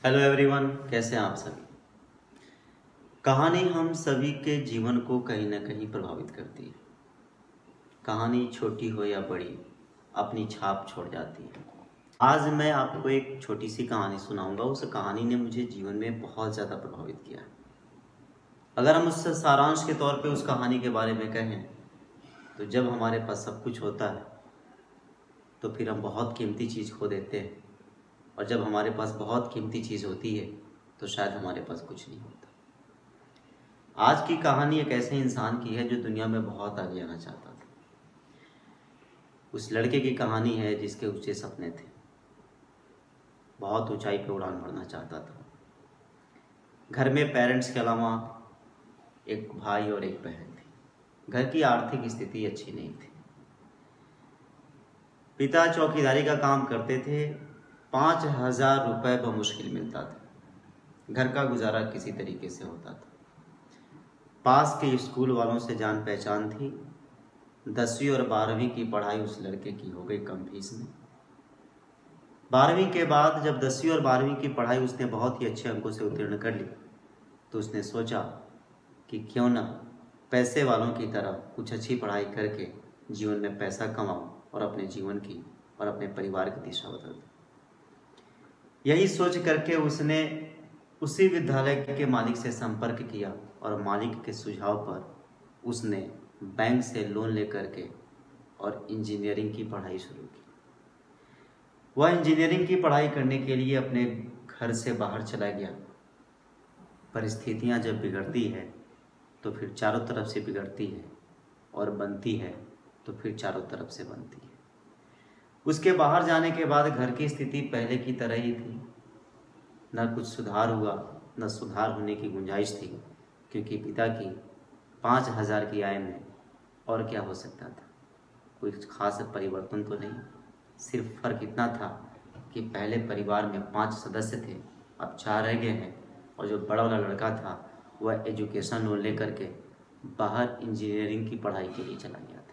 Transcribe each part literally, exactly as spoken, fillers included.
Hello everyone, कैसे हैं आप सभी। कहानी हम सभी के जीवन को कहीं ना कहीं प्रभावित करती है। कहानी छोटी हो या बड़ी, अपनी छाप छोड़ जाती है। आज मैं आपको एक छोटी सी कहानी सुनाऊंगा। उस कहानी ने मुझे जीवन में बहुत ज़्यादा प्रभावित किया है। अगर हम उससे सारांश के तौर पे उस कहानी के बारे में कहें तो जब हमारे पास सब कुछ होता है तो फिर हम बहुत कीमती चीज़ खो देते हैं, और जब हमारे पास बहुत कीमती चीज़ होती है तो शायद हमारे पास कुछ नहीं होता। आज की कहानी एक ऐसे इंसान की है जो दुनिया में बहुत आगे आना चाहता था। उस लड़के की कहानी है जिसके ऊंचे सपने थे, बहुत ऊंचाई पे उड़ान भरना चाहता था। घर में पेरेंट्स के अलावा एक भाई और एक बहन थी। घर की आर्थिक स्थिति अच्छी नहीं थी। पिता चौकीदारी का काम करते थे। पाँच हजार रुपये बमुश्किल मिलता था। घर का गुजारा किसी तरीके से होता था। पास के स्कूल वालों से जान पहचान थी। दसवीं और बारहवीं की पढ़ाई उस लड़के की हो गई कम फीस में। बारहवीं के बाद जब दसवीं और बारहवीं की पढ़ाई उसने बहुत ही अच्छे अंकों से उत्तीर्ण कर ली तो उसने सोचा कि क्यों ना पैसे वालों की तरह कुछ अच्छी पढ़ाई करके जीवन में पैसा कमाऊं और अपने जीवन की और अपने परिवार की दिशा बदल दूं। यही सोच करके उसने उसी विद्यालय के मालिक से संपर्क किया और मालिक के सुझाव पर उसने बैंक से लोन लेकर के और इंजीनियरिंग की पढ़ाई शुरू की। वह इंजीनियरिंग की पढ़ाई करने के लिए अपने घर से बाहर चला गया। परिस्थितियां जब बिगड़ती है तो फिर चारों तरफ से बिगड़ती है, और बनती है तो फिर चारों तरफ से बनती है। उसके बाहर जाने के बाद घर की स्थिति पहले की तरह ही थी। न कुछ सुधार हुआ, न सुधार होने की गुंजाइश थी, क्योंकि पिता की पाँच हजार की आय में और क्या हो सकता था। कोई खास परिवर्तन तो नहीं। सिर्फ फर्क इतना था कि पहले परिवार में पांच सदस्य थे, अब चार रह गए हैं, और जो बड़ा वाला लड़का था वह एजुकेशन लोन लेकर के बाहर इंजीनियरिंग की पढ़ाई के लिए चला गया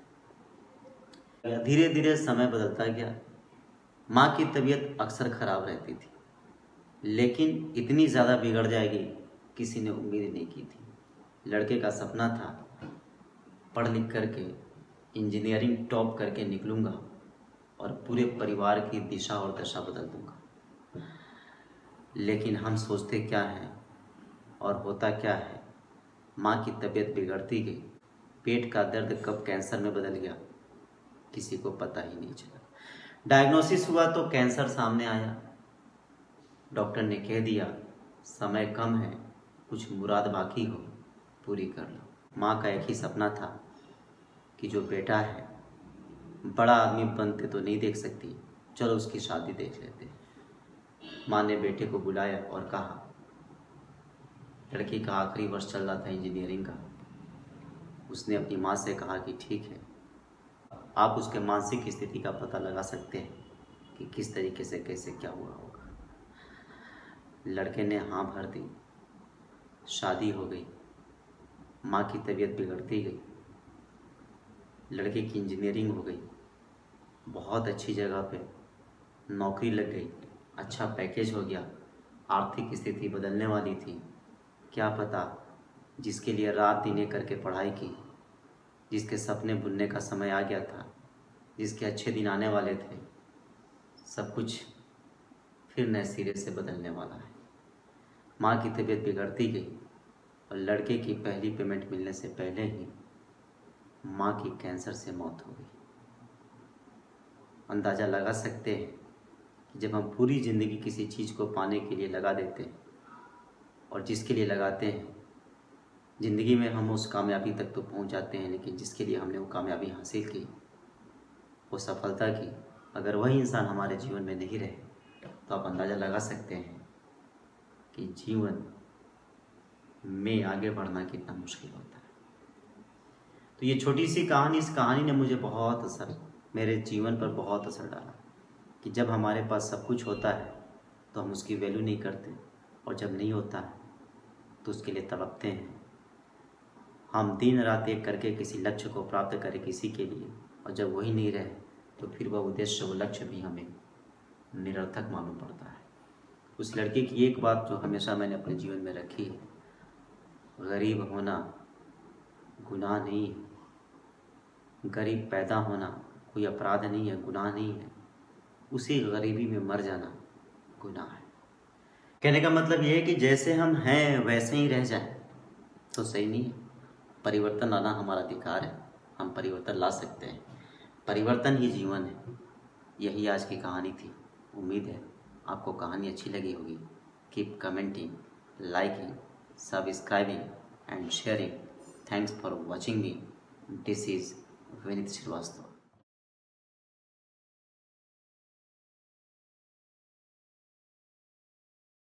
था। धीरे धीरे समय बदलता गया। माँ की तबीयत अक्सर खराब रहती थी, लेकिन इतनी ज़्यादा बिगड़ जाएगी किसी ने उम्मीद नहीं की थी। लड़के का सपना था पढ़ लिख करके इंजीनियरिंग टॉप करके निकलूँगा और पूरे परिवार की दिशा और दशा बदल दूंगा। लेकिन हम सोचते क्या हैं और होता क्या है। माँ की तबीयत बिगड़ती गई। पेट का दर्द कब कैंसर में बदल गया किसी को पता ही नहीं चला। डायग्नोसिस हुआ तो कैंसर सामने आया। डॉक्टर ने कह दिया समय कम है, कुछ मुराद बाकी हो पूरी कर लो। माँ का एक ही सपना था कि जो बेटा है बड़ा आदमी बनते तो नहीं देख सकती, चलो उसकी शादी देख लेते। माँ ने बेटे को बुलाया और कहा, लड़की का आखिरी वर्ष चल रहा था इंजीनियरिंग का। उसने अपनी माँ से कहा कि ठीक है, आप उसके मानसिक स्थिति का पता लगा सकते हैं कि किस तरीके से कैसे क्या हुआ होगा। लड़के ने हाँ भर दी। शादी हो गई। माँ की तबीयत बिगड़ती गई। लड़के की इंजीनियरिंग हो गई। बहुत अच्छी जगह पे नौकरी लग गई। अच्छा पैकेज हो गया। आर्थिक स्थिति बदलने वाली थी। क्या पता जिसके लिए रात दिन एक करके पढ़ाई की, जिसके सपने बुनने का समय आ गया था, जिसके अच्छे दिन आने वाले थे, सब कुछ फिर नए सिरे से बदलने वाला है। माँ की तबीयत बिगड़ती गई और लड़के की पहली पेमेंट मिलने से पहले ही माँ की कैंसर से मौत हो गई। अंदाज़ा लगा सकते हैं कि जब हम पूरी ज़िंदगी किसी चीज़ को पाने के लिए लगा देते हैं और जिसके लिए लगाते हैं, ज़िंदगी में हम उस कामयाबी तक तो पहुंच जाते हैं, लेकिन जिसके लिए हमने वो कामयाबी हासिल की, वो सफलता की, अगर वही इंसान हमारे जीवन में नहीं रहे तो आप अंदाज़ा लगा सकते हैं कि जीवन में आगे बढ़ना कितना मुश्किल होता है। तो ये छोटी सी कहानी, इस कहानी ने मुझे बहुत असर, मेरे जीवन पर बहुत असर डाला कि जब हमारे पास सब कुछ होता है तो हम उसकी वैल्यू नहीं करते, और जब नहीं होता है तो उसके लिए तड़पते हैं। हम दिन रात एक करके किसी लक्ष्य को प्राप्त करें किसी के लिए, और जब वही नहीं रहे तो फिर वह उद्देश्य, वो लक्ष्य भी हमें निरर्थक मालूम पड़ता है। उस लड़के की एक बात जो हमेशा मैंने अपने जीवन में रखी है, गरीब होना गुनाह नहीं है, गरीब पैदा होना कोई अपराध नहीं है, गुनाह नहीं है, उसी गरीबी में मर जाना गुनाह है। कहने का मतलब ये है कि जैसे हम हैं वैसे ही रह जाएं तो सही नहीं है। परिवर्तन लाना हमारा अधिकार है, हम परिवर्तन ला सकते हैं, परिवर्तन ही जीवन है। यही आज की कहानी थी। उम्मीद है आपको कहानी अच्छी लगी होगी। Keep commenting, liking, subscribing and sharing. Thanks for watching me. This is Vineet Srivastava.